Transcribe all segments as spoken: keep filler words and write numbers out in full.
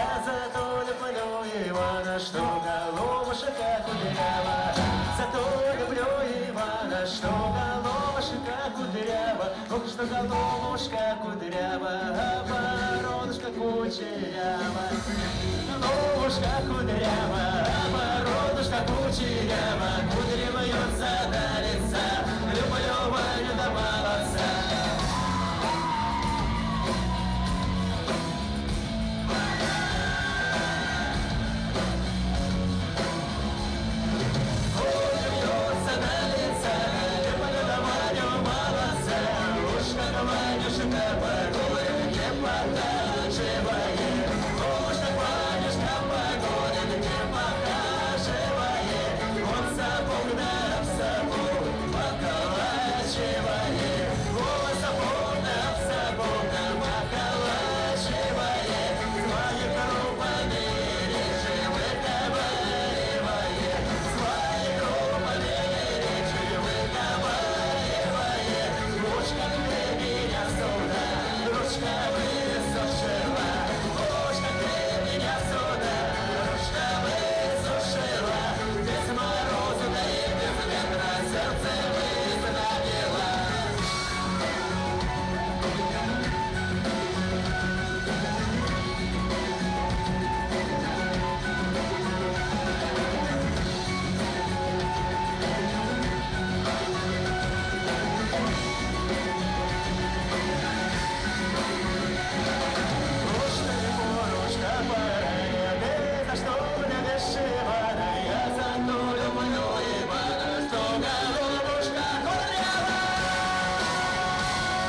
Я зато люблю Ивана, что головушка кудрява. Зато люблю Ивана, что головушка кудрява. Ох, что головушка кудырява, а бородушка кучерява. Головушка кудрява, а бородушка кучерява. Кудрява вьется до лица, люблю Ваню до молодца.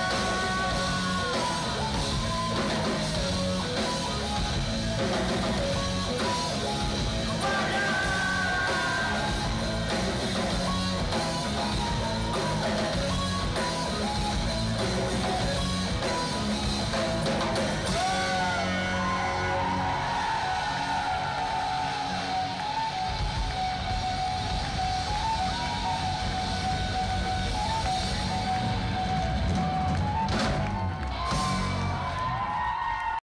Thank you.